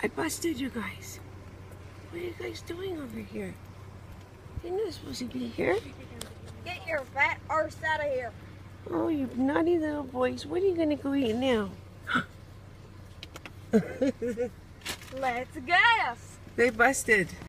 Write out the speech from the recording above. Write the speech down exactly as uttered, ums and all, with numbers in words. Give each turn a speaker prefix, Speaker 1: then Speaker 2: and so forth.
Speaker 1: I busted you guys. What are you guys doing over here? You're not supposed to be here.
Speaker 2: Get your fat arse out of here.
Speaker 1: Oh, you naughty little boys. What are you going to go eat now?
Speaker 2: Let's gas.
Speaker 1: They busted.